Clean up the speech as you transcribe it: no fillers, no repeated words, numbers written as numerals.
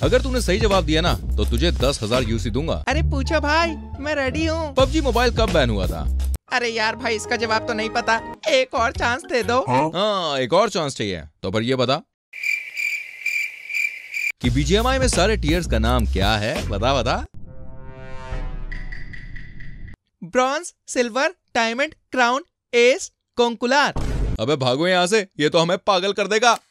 अगर तूने सही जवाब दिया ना तो तुझे 10,000 यूसी दूंगा। अरे पूछो भाई, मैं रेडी हूँ। पबजी मोबाइल कब बैन हुआ था? अरे यार भाई, इसका जवाब तो नहीं पता, एक और चांस दे दो। हाँ, एक और चांस चाहिए। तो पर ये बता कि बीजीएमआई में सारे टीयर्स का नाम क्या है? बता बता। Bronze, silver, diamond, crown, ace, conqueror. अबे भागो यहाँ से, ये तो हमें पागल कर देगा।